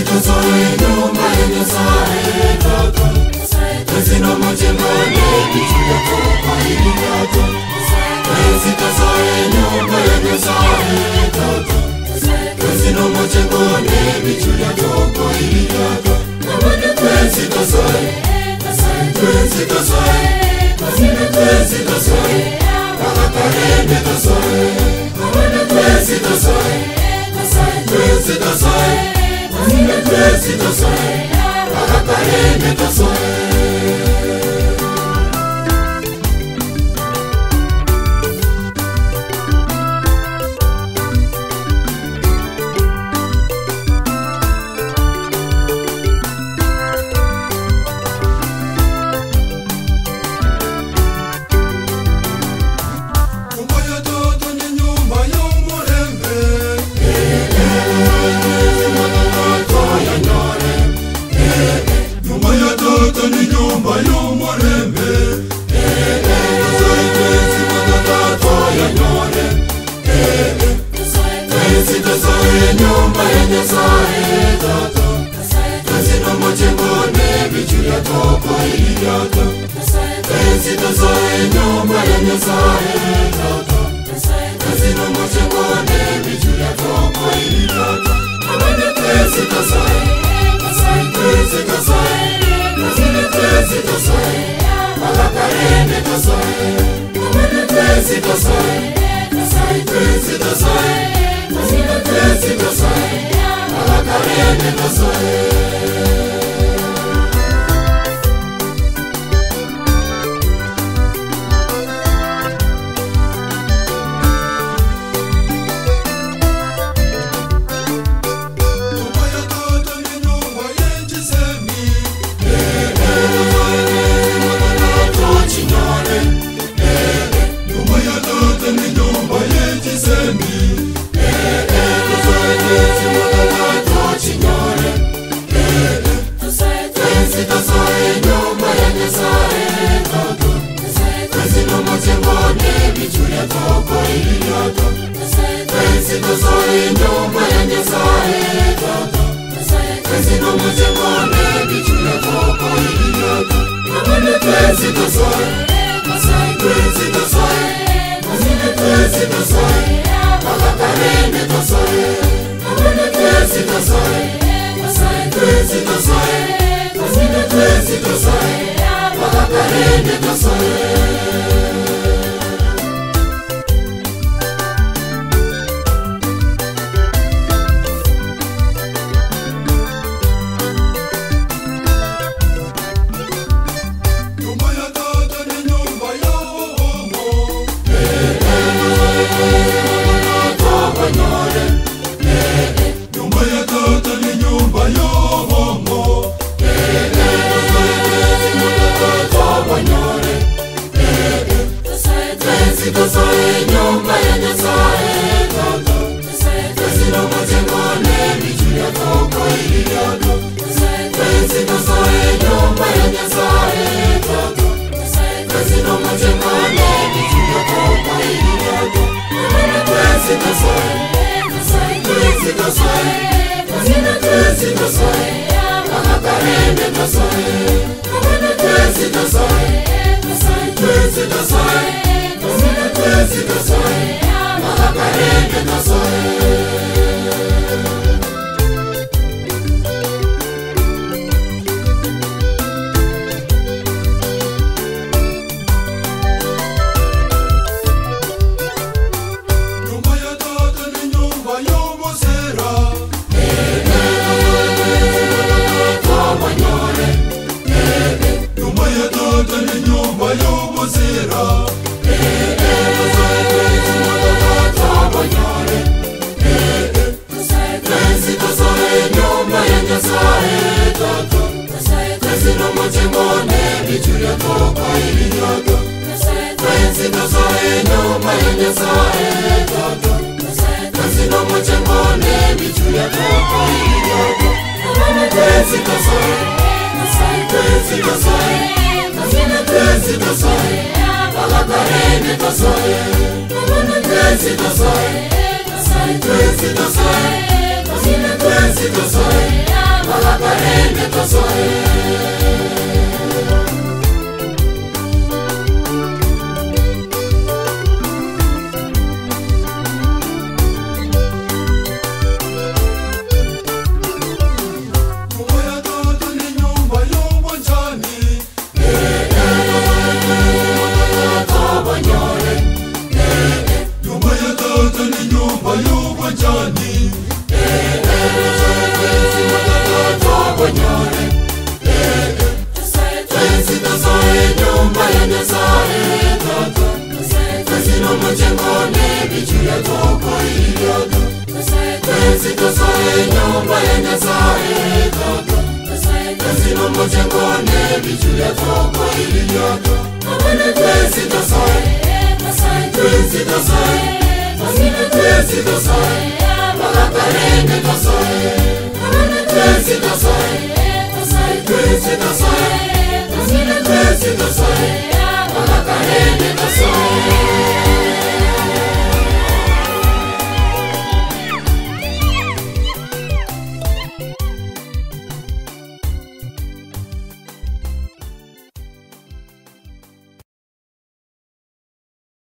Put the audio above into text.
tozoe nyumba ya Nyasaye tata. Twezi no mojengone bichu ya topa ili tata. Twezi tozoe nyumba ya Nyasaye tata. Twezi no mojengone bichu ya topa ili tata. Twezi tozoe, twezi tozoe, twezi tozoe, wakakarende tozoe. Twezi tozoe, twezi tozoe, twezi tozoe, wakakarende tozoe. Nyumba ya Nyasaye tata. Twezi no mojengone bichu ya topa ili tata. Twezi tozoe nyumba ya Nyasaye tata. Twezi no mojengone bichu ya topa ili tata. Twezi tozoe, twezi tozoe, twezi tozoe, wakakarende tozoe. Twezi tozoe, twezi tozoe, twezi tozoe, wakakarende tozoe. Twezi tozoe nyumba ya Nyasaye tata. Twezi no mojengone bichu ya topa ili tata. Twezi tozoe, twezi tozoe, twezi tozoe, wakakarende tozoe. Twezi tozoe, twezi tozoe, twezi tozoe, wakakarende tozoe. Twezi tozoe nyumba ya Nyasaye tata. Twezi no mojengone bichu ya topa ili tata. Twezi tozoe nyumba ya Nyasaye tata. Twezi no mojengone bichu ya topa ili tata. Twezi tozoe, twezi tozoe, twezi tozoe, wakakarende tozoe. Twezi tozoe, twezi tozoe, twezi tozoe, wakakarende tozoe. Twezi tozoe nyumba ya Nyasaye tata. Twezi no mojengone bichu ya topa ili tata. Twezi tozoe nyumba ya Nyasaye tata. Twezi no mojengone bichu ya topa ili tata. Twezi tozoe, twezi tozoe, twezi tozoe, wakakarende tozoe. Twezi tozoe, twezi tozoe, twezi tozoe, Twese